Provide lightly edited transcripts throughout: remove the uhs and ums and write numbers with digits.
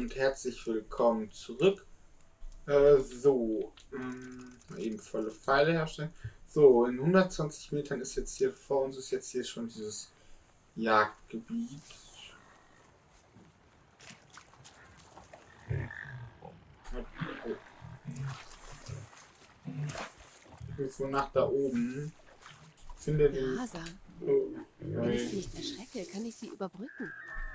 und herzlich willkommen zurück. Eben volle Pfeile herstellen. So, in 120 Metern ist jetzt hier vor uns ist jetzt hier schon dieses Jagdgebiet. Irgendwo nach da oben. Finde den. Rasa. Oh, Wenn ich sie nicht erschrecke, kann ich sie überbrücken.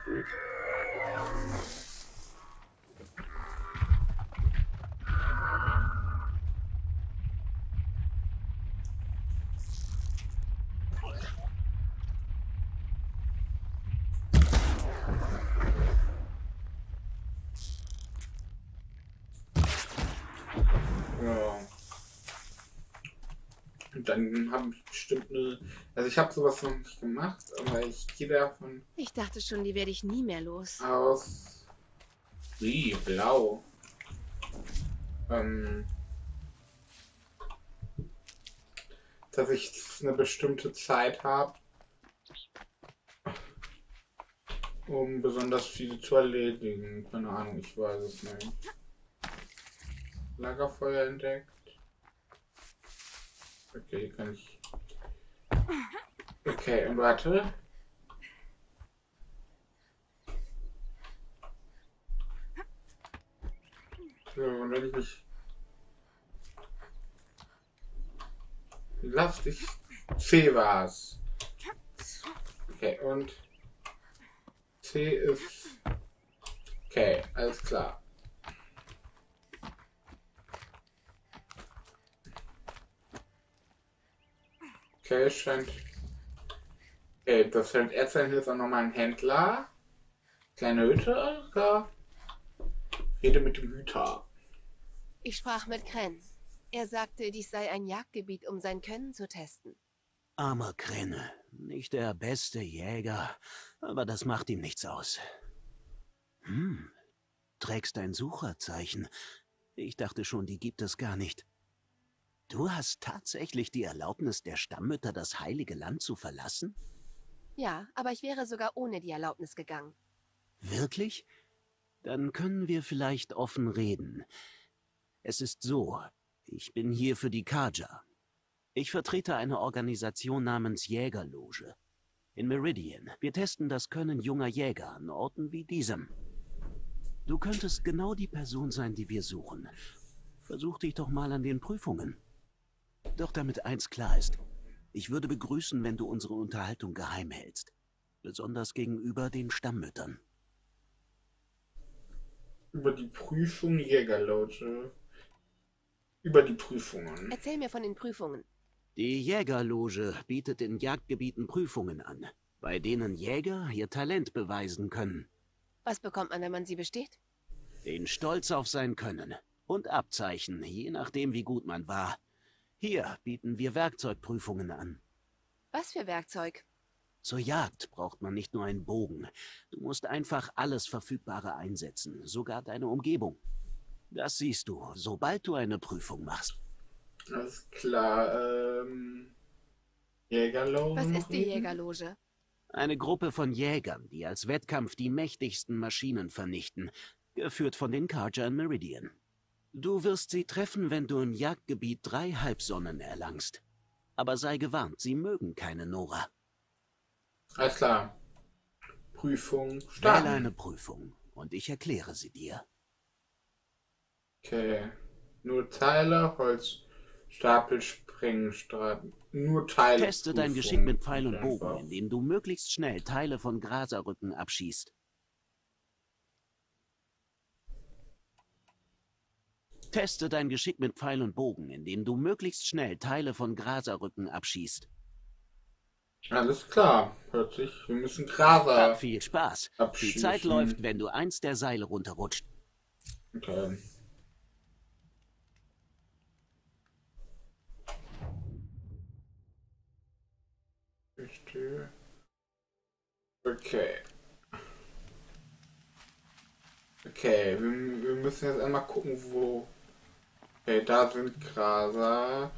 ja. Und dann habe ich bestimmt eine. Also ich habe sowas noch nicht gemacht, aber ich gehe davon Ich dachte schon, die werde ich nie mehr los. aus. Wie blau. Dass ich eine bestimmte Zeit habe, um besonders viele zu erledigen. Keine Ahnung, ich weiß es nicht. Lagerfeuer entdeckt. Okay, hier kann ich. Okay, und warte. So, und wenn ich mich. Lass dich. C war's. Okay, und C ist. Okay, alles klar. Okay, scheint. Okay, das scheint Erzählen hier ist auch nochmal ein Händler. Kleine Hütte, ja. Rede mit dem Hüter. Ich sprach mit Kren. Er sagte, dies sei ein Jagdgebiet, um sein Können zu testen. Armer Kren, nicht der beste Jäger, aber das macht ihm nichts aus. Trägst ein Sucherzeichen. Ich dachte schon, die gibt es gar nicht. Du hast tatsächlich die Erlaubnis der Stammmütter, das Heilige Land zu verlassen? Ja, aber ich wäre sogar ohne die Erlaubnis gegangen. Wirklich? Dann können wir vielleicht offen reden. Es ist so, ich bin hier für die Carja. Ich vertrete eine Organisation namens Jägerloge. In Meridian. Wir testen das Können junger Jäger an Orten wie diesem. Du könntest genau die Person sein, die wir suchen. Versuch dich doch mal an den Prüfungen. Doch damit eins klar ist, ich würde begrüßen, wenn du unsere Unterhaltung geheim hältst. Besonders gegenüber den Stammmüttern. Über die Prüfung Jägerloge. Über die Prüfungen. Erzähl mir von den Prüfungen. Die Jägerloge bietet in Jagdgebieten Prüfungen an, bei denen Jäger ihr Talent beweisen können. Was bekommt man, wenn man sie besteht? Den Stolz auf sein Können und Abzeichen, je nachdem wie gut man war. Hier bieten wir Werkzeugprüfungen an. Was für Werkzeug? Zur Jagd braucht man nicht nur einen Bogen. Du musst einfach alles Verfügbare einsetzen, sogar deine Umgebung. Das siehst du, sobald du eine Prüfung machst. Alles klar, Jägerloge. Was ist die Jägerloge? Eine Gruppe von Jägern, die als Wettkampf die mächtigsten Maschinen vernichten, geführt von den Carja in Meridian. Du wirst sie treffen, wenn du im Jagdgebiet 3 Halbsonnen erlangst. Aber sei gewarnt, sie mögen keine Nora. Alles klar. Prüfung Wähle starten. eine Prüfung und ich erkläre sie dir. Okay. Nur Teile, Holz, Stapel, Sprengenstraten. Nur Teile. Teste dein Geschick mit Pfeil und Bogen, indem du möglichst schnell Teile von Graserrücken abschießt. Teste dein Geschick mit Pfeil und Bogen, indem du möglichst schnell Teile von Graserrücken abschießt. Alles klar. Hört sich. Wir müssen Graser Hab viel Spaß. Die abschießen. Zeit läuft, wenn du eins der Seile runterrutscht. Okay. Verstehe. Okay. Okay, wir müssen jetzt einmal gucken, wo. Okay, da sind Graser.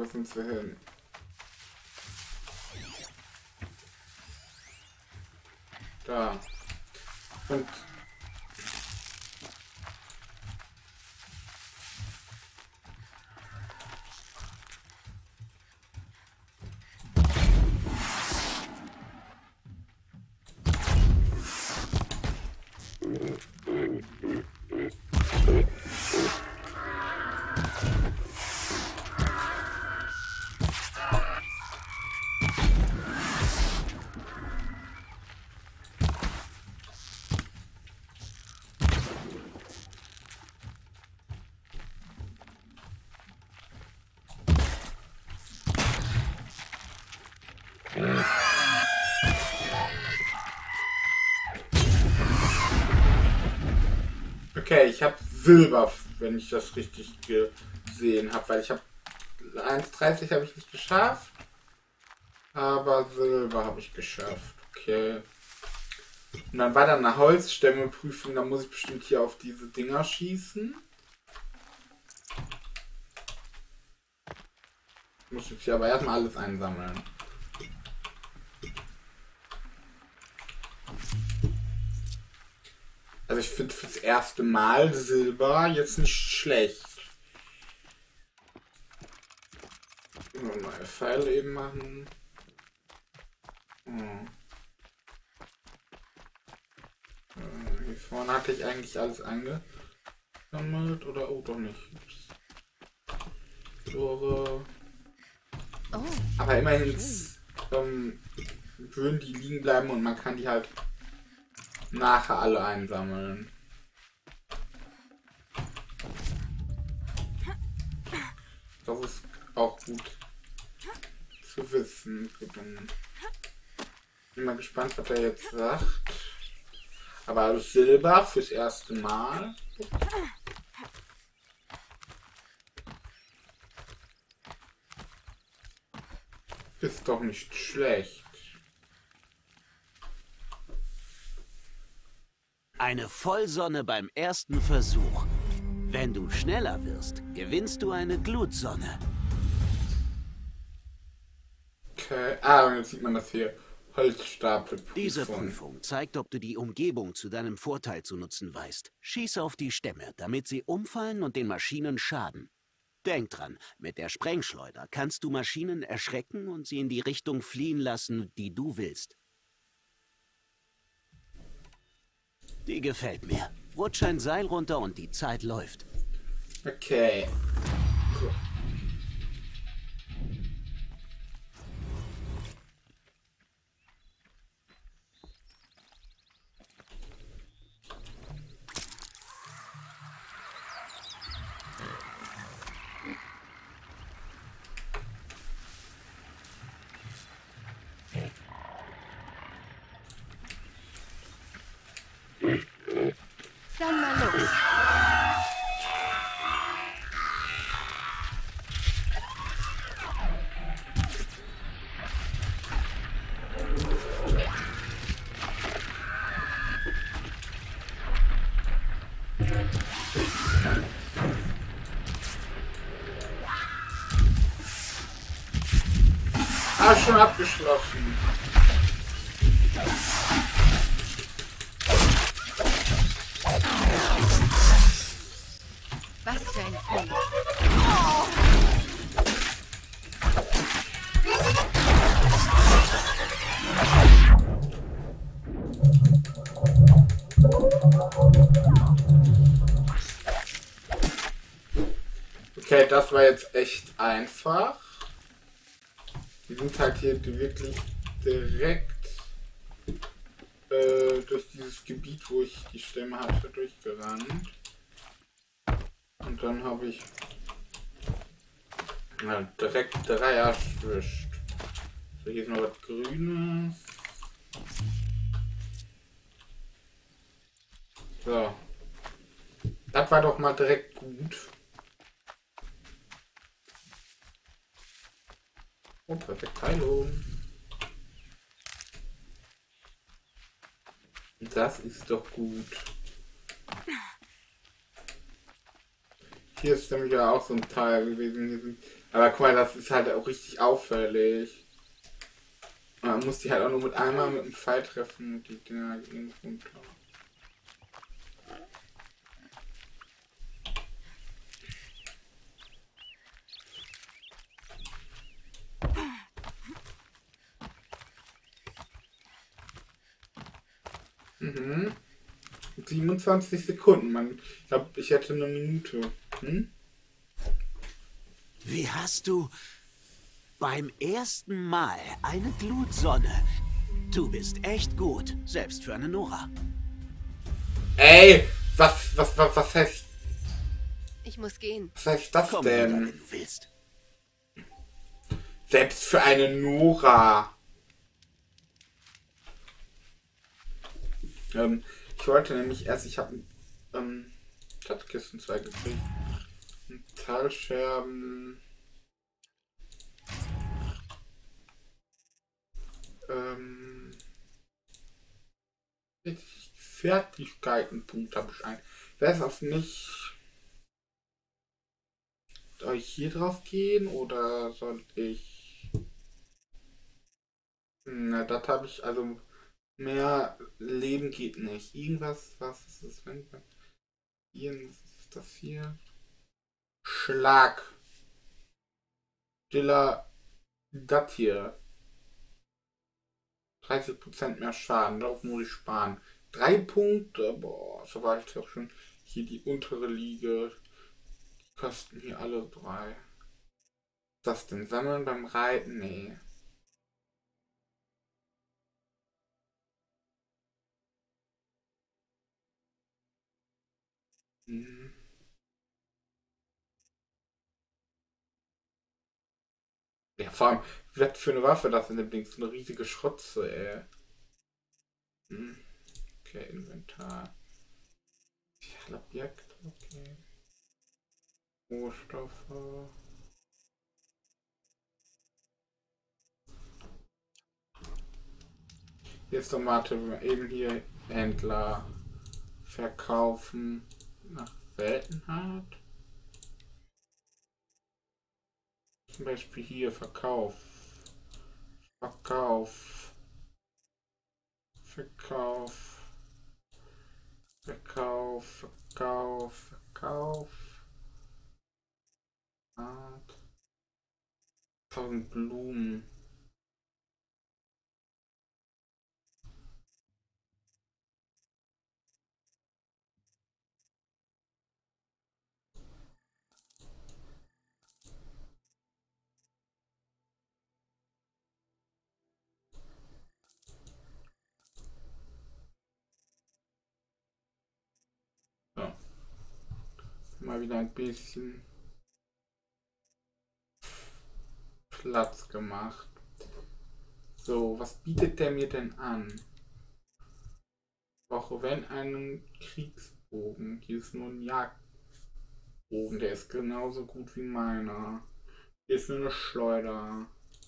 sind wir hin? Da. Und okay, ich habe Silber, wenn ich das richtig gesehen habe, weil ich habe 1,30 habe ich nicht geschafft, aber Silber habe ich geschafft. Okay. Und dann war da eine Holzstämme-Prüfung, da muss ich bestimmt hier auf diese Dinger schießen. Ich muss jetzt hier aber erstmal alles einsammeln. Also ich finde fürs erste Mal Silber jetzt nicht schlecht. Neue Pfeile eben machen. Hier vorne hatte ich eigentlich alles eingesammelt oder oh doch nicht. Tore. Oh, Aber immerhin würden die liegen bleiben und man kann die halt nachher alle einsammeln. Das ist auch gut zu wissen. Gut, dann bin mal gespannt, was er jetzt sagt. Aber alles Silber fürs erste Mal. Ist doch nicht schlecht. Eine Vollsonne beim ersten Versuch. Wenn du schneller wirst, gewinnst du eine Glutsonne. Okay. Ah, und jetzt sieht man das hier. Holzstapelprüfung. Diese Prüfung zeigt, ob du die Umgebung zu deinem Vorteil zu nutzen weißt. Schieß auf die Stämme, damit sie umfallen und den Maschinen schaden. Denk dran, mit der Sprengschleuder kannst du Maschinen erschrecken und sie in die Richtung fliehen lassen, die du willst. Die gefällt mir. Rutsch ein Seil runter und die Zeit läuft. Okay. So. dann mal los. Ah, schon abgeschlossen. Was für ein Fund. Okay, das war jetzt echt einfach. Die sind halt hier wirklich direkt durch dieses Gebiet, wo ich die Stämme hatte, durchgerannt. Und dann habe ich direkt 3 erwischt. So, hier ist noch was Grünes. So. Das war doch mal direkt gut. Oh, perfekt. Heilung. Das ist doch gut. Hier ist nämlich ja auch so ein Teil gewesen. Aber guck mal, das ist halt auch richtig auffällig. Man muss die halt auch nur mit einmal mit dem Pfeil treffen und die Dinger gehen runter. Mhm. 27 Sekunden, Mann. Ich glaube, ich hätte eine Minute. Hm? Wie hast du beim ersten Mal eine Glutsonne? Du bist echt gut, selbst für eine Nora. Ey, was heißt, Ich muss gehen. was heißt das Komm wieder, wenn denn? du willst. Selbst für eine Nora. Ich wollte nämlich erst, ich habe Schatzkisten 2 gekriegt. Metallscherben. Fertigkeitenpunkt habe ich ein. Wäre es auf nicht. Soll ich hier drauf gehen oder soll ich. Na, das habe ich, also mehr Leben geht nicht. Irgendwas, was ist das, wenn hier, was ist das hier? Schlag. Stiller, das hier. 30% mehr Schaden, darauf muss ich sparen. 3 Punkte, boah, so war ich doch schon. Hier die untere Liga. Die kosten hier alle 3. Ist das denn Sammeln beim Reiten? Nee. Hm. Ja, vor allem, was für eine Waffe das in dem Ding? So eine riesige Schrotze, ey. Hm. Okay, Inventar. Objekt, okay. Rohstoffe. Hier ist Tomate, eben hier Händler verkaufen nach Seltenheit. Zum Beispiel hier Verkauf. Verkauf. Verkauf. Verkauf. Verkauf. Verkauf. Art. 1000 Blumen. So. Mal wieder ein bisschen Platz gemacht. So, was bietet der mir denn an? Brauche wenn einen Kriegsbogen. Hier ist nur ein Jagdbogen. Der ist genauso gut wie meiner. Hier ist nur eine Schleuder.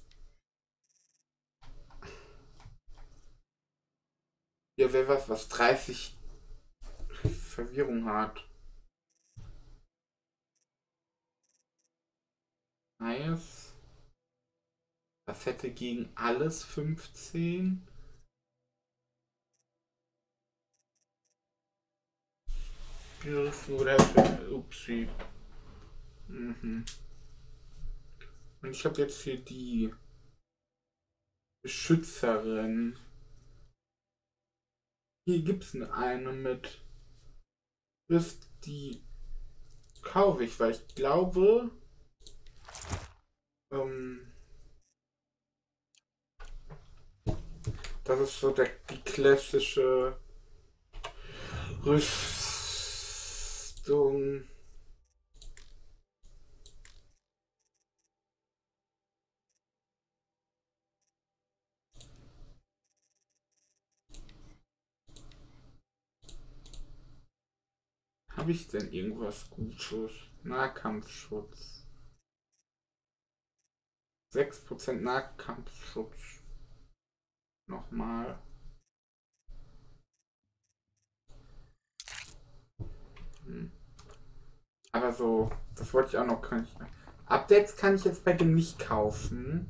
Hier wäre was 30 Verwirrung hat. Nice. Das hätte gegen alles 15. Oder upsi. Mhm. Und ich habe jetzt hier die Beschützerin. Hier gibt es eine mit. Ist die kaufe ich, weil ich glaube, ähm, das ist so die klassische Rüstung. Habe ich denn irgendwas Gutes? Nahkampfschutz. 6% Nahkampfschutz. Nochmal. Hm. Aber so, das wollte ich auch noch. Updates kann ich jetzt bei dem nicht kaufen.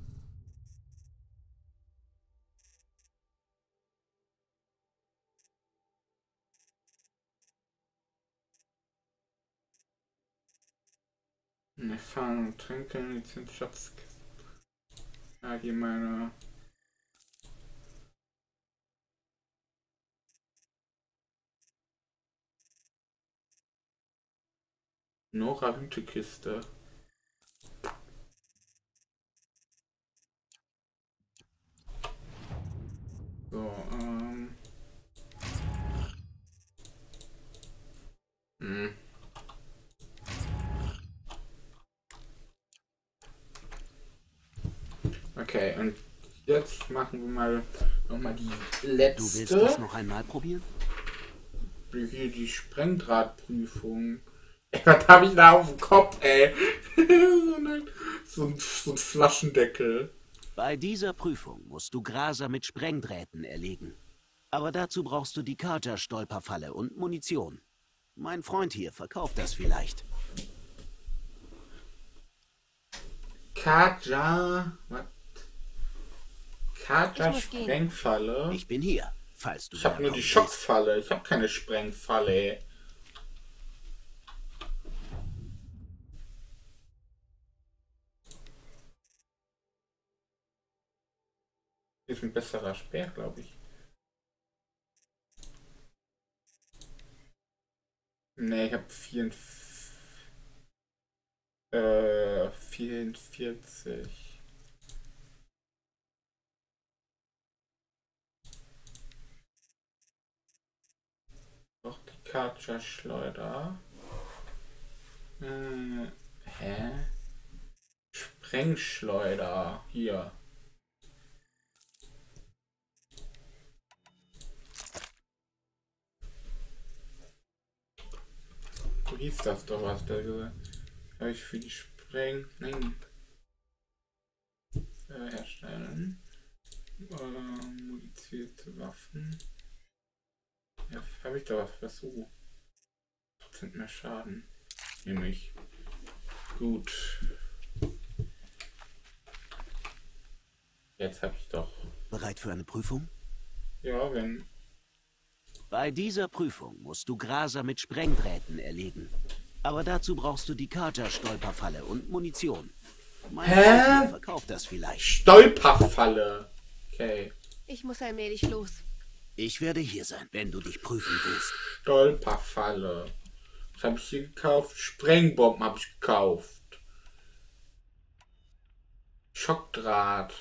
Erfahrung, Tränke, Lizenz, Schatzkisten. Allgemeine. Nora Hütekiste. So, Okay, und jetzt machen wir mal nochmal die letzte. Du willst das noch einmal probieren? Hier die Sprengdrahtprüfung. Ey, was hab ich da auf dem Kopf, ey? so ein Flaschendeckel. Bei dieser Prüfung musst du Graser mit Sprengdrähten erlegen. Aber dazu brauchst du die Kaja-Stolperfalle und Munition. Mein Freund hier verkauft das vielleicht. Kaja... Was? Kaja-Sprengfalle? Ich bin hier, falls du... Ich hab nur die Schockfalle. Ich hab keine Sprengfalle, ey. Hier ist ein besserer Speer, glaube ich. Ne, ich hab 44. Doch die Kaja-Schleuder. Hä? Sprengschleuder. Hier. So hieß das doch, was der gesagt hat. Habe ich für die Nein. Herstellen. Modifizierte Waffen. Ja, habe ich da was versucht. 10% mehr Schaden. Nämlich. Gut. Jetzt habe ich doch. Bereit für eine Prüfung? Ja, wenn. Bei dieser Prüfung musst du Graser mit Sprengdrähten erlegen. Aber dazu brauchst du die Kaja-Stolperfalle und Munition. Mein Freund hier verkauft das vielleicht. Stolperfalle. Okay. Ich muss allmählich los. Ich werde hier sein, wenn du dich prüfen willst. Stolperfalle. Was habe ich hier gekauft? Sprengbomben habe ich gekauft. Schockdraht.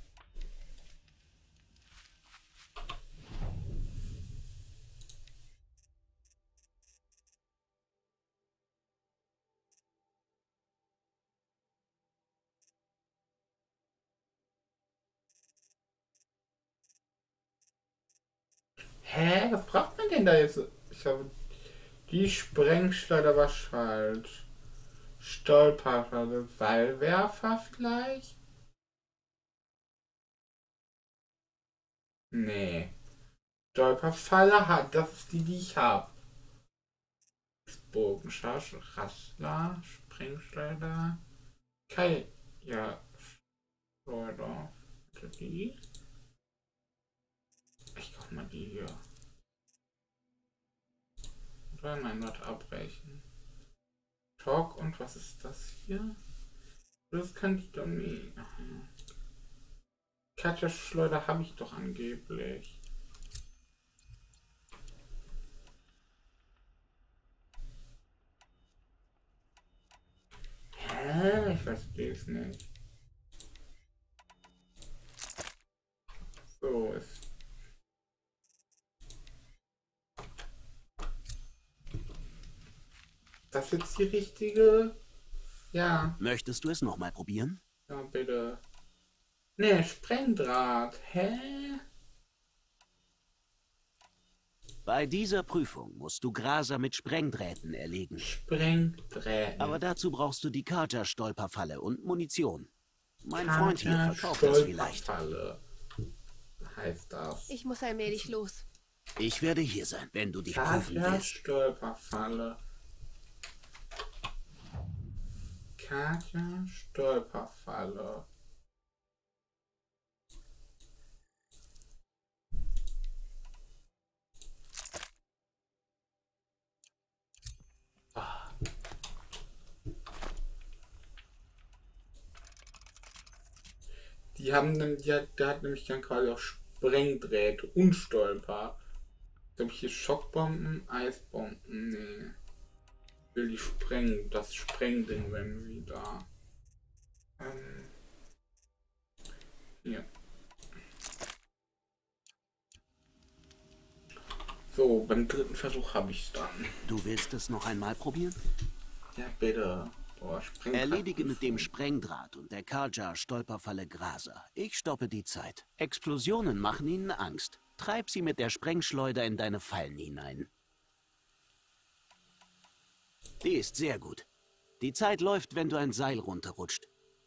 Hä? Was braucht man denn da jetzt? Ich habe die Sprengschleuder war falsch. Stolperfalle, Seilwerfer vielleicht? Nee. Stolperfalle hat, das ist die ich habe. Bogenscharge, Rassler, Sprengschleuder. Okay. Ja. Schleuder. Die. Ich kaufe mal die hier. Oder nein, dort abbrechen. Talk und was ist das hier? Das kann ich doch nie. Katja-Schleuder habe ich doch angeblich. Hä? Ich verstehe es nicht. So ist. Das ist jetzt die richtige? Ja. Möchtest du es nochmal probieren? Ja, bitte. Ne, Sprengdraht. Hä? Bei dieser Prüfung musst du Graser mit Sprengdrähten erlegen. Sprengdrähte. Aber dazu brauchst du die Kaja-Stolperfalle und Munition. Mein Freund hier verkauft das vielleicht. Heißt das. Ich muss allmählich los. Ich werde hier sein, wenn du dich prüfen willst. Stolperfalle. Katja, Stolperfalle. Ah. Der hat nämlich dann quasi auch Sprengdrähte und Stolper. Jetzt habe ich hier Schockbomben, Eisbomben, nee. Ich will das Sprengding wenn wieder. Hier. So, beim dritten Versuch habe ich es dann. Du willst es noch einmal probieren? Ja, bitte. Boah, Erledige mit dem Sprengdraht und der Karja-Stolperfalle Graser. Ich stoppe die Zeit. Explosionen machen ihnen Angst. Treib sie mit der Sprengschleuder in deine Fallen hinein. Die ist sehr gut. Die Zeit läuft, wenn du ein Seil runterrutscht.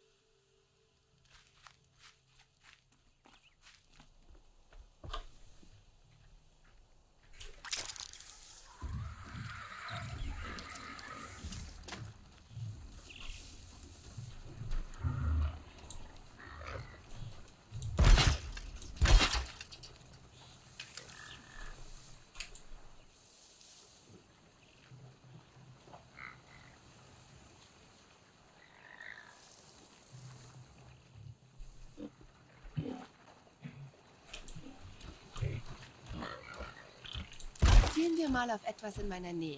Zielen wir mal auf etwas in meiner Nähe.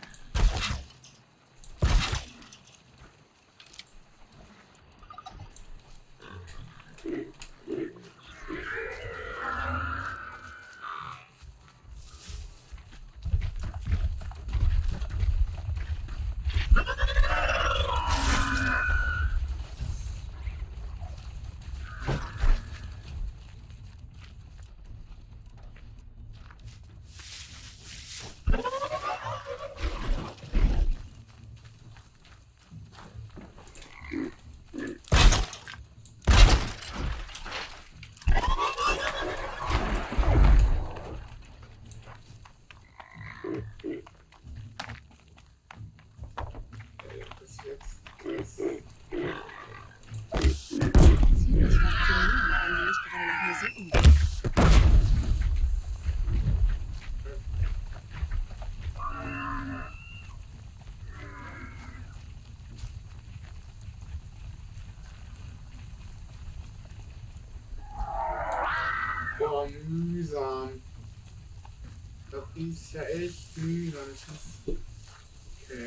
Ziemlich faszinierend, wenn sie nicht gerade nach mir suchen. Boah, mühsam. Das ist ja echt mühsam. Okay,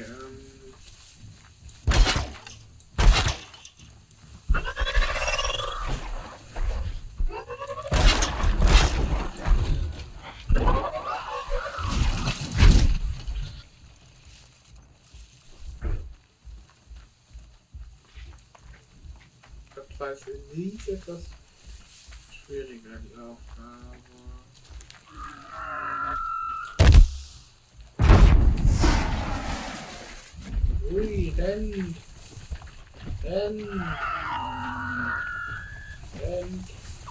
das war jetzt nicht etwas schwieriger, die Aufgabe. Ui, rennt! Rennt! Rennt!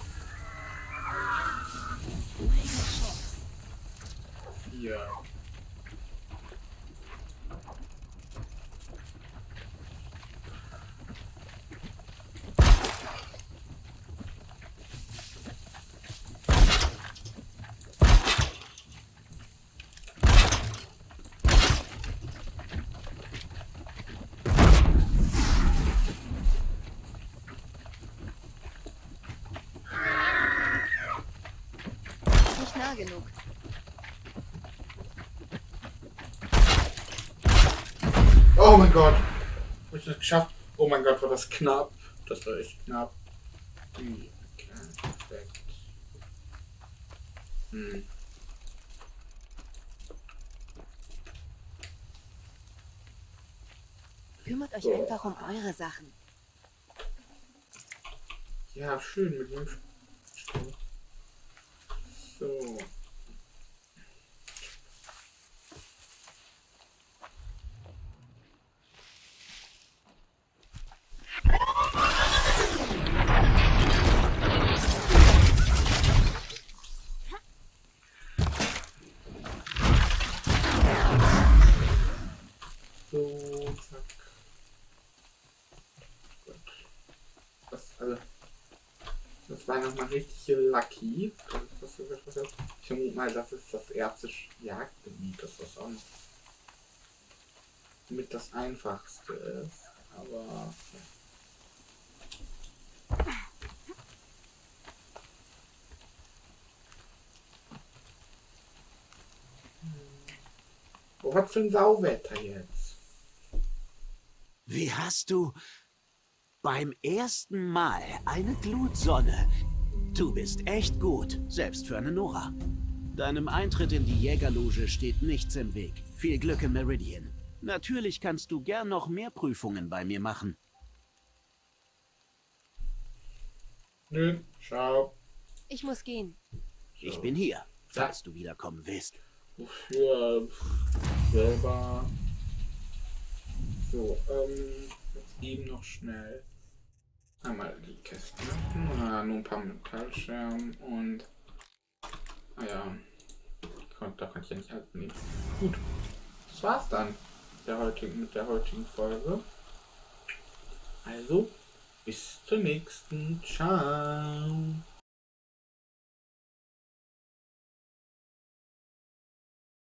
Hier. Nicht nah genug. Oh mein Gott! Hab ich das geschafft? Oh mein Gott, war das knapp. Das war echt knapp. Okay, perfekt. Kümmert euch einfach um eure Sachen. Ja, schön mit dem Stuhl. So. So, zack. Das war nochmal richtig lucky. Ich vermute mal, das ist das erste Jagdgebiet, das was auch mit das einfachste ist. Aber ja. Oh, was für ein Sauwetter jetzt. Wie hast du beim ersten Mal eine Glutsonne? Du bist echt gut, selbst für eine Nora. Deinem Eintritt in die Jägerloge steht nichts im Weg. Viel Glück im Meridian. Natürlich kannst du gern noch mehr Prüfungen bei mir machen. Nö, ciao. Ich muss gehen. Ich bin hier, falls du wiederkommen willst. Wofür selber. So, jetzt eben noch schnell einmal die Kästen öffnen. Nur ein paar Metallscherben und. Ah ja. Da kann ich ja nicht alles nehmen. Gut. Das war's dann mit der heutigen Folge. Also, bis zur nächsten. Ciao.